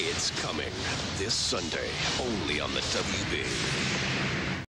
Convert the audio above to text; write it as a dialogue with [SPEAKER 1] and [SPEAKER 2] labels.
[SPEAKER 1] It's coming this Sunday, only on the WB.